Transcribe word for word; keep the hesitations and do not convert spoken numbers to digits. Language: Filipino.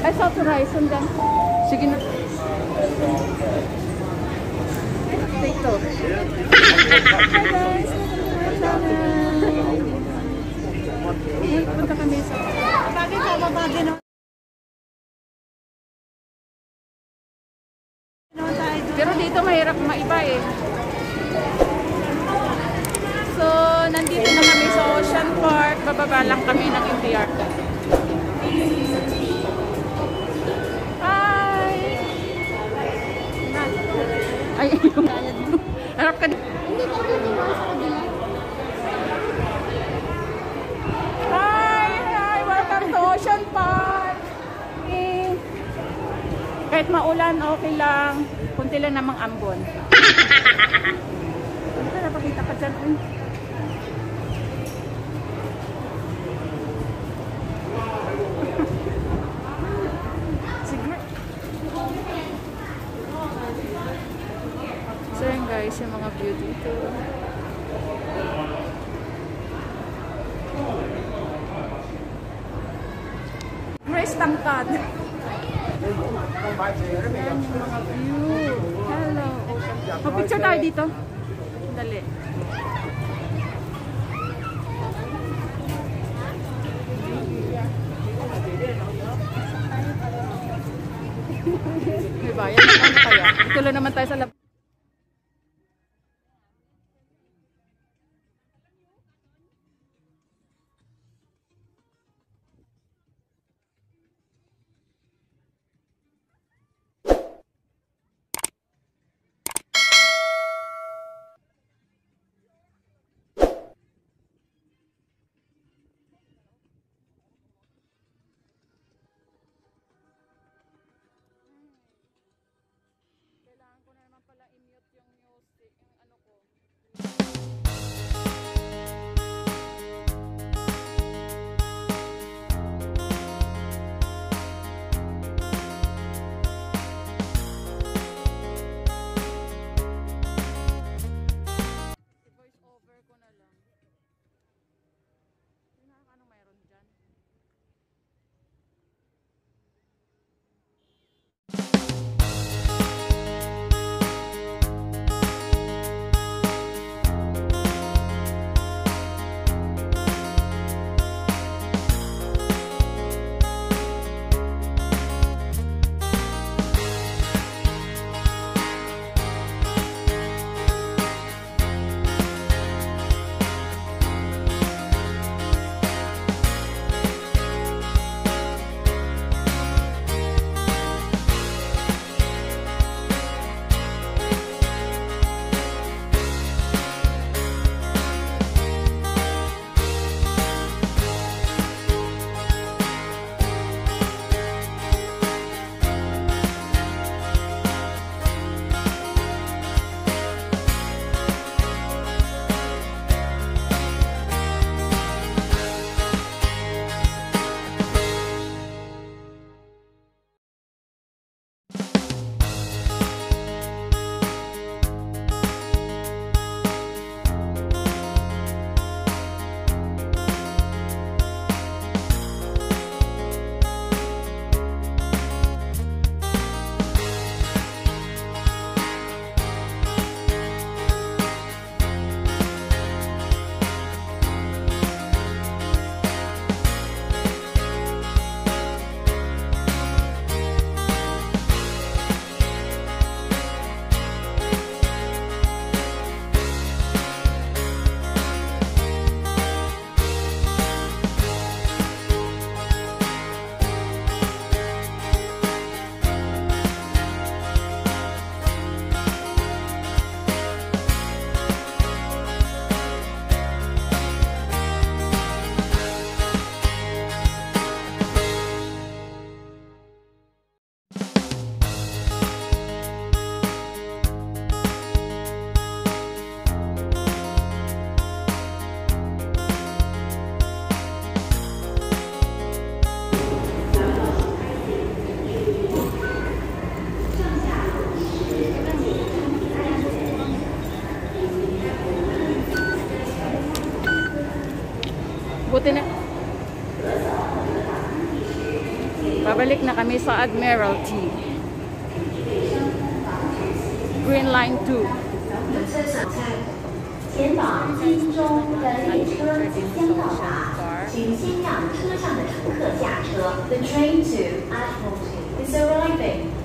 Ay, South Horizon dyan. Sige na. Dito. Hi guys! Punta kami sa... Bakit ka baba din? Pero dito mahirap maiba eh. So, nandito na kami sa Ocean Park. Bababa lang kami ng M T R. Hi! Ay, harap ka din. Hi! Hi! Welcome to Ocean Park! Eh, kahit maulan, okay lang. Kunti lang namang ambon. Ito, napakita ka dyan. Uy. Sige. So yun guys, yung mga view dito. Grace Tangkad. Ayan yung mga view. Hello. Mag-picture tayo dito. Dali. Diba? Yan ano kaya? Ito lang naman tayo sa lab. Kailangan ko na naman pala i-mute yung music, yung ano ko. I-voice over ko na lang. Hindi na anong mayroon dyan. Buti na. Pabalik na kami sa Admiralty. Green Line two. 前往金钟的列车即将到达，请先让车上的乘客下车。The train to Admiralty is arriving.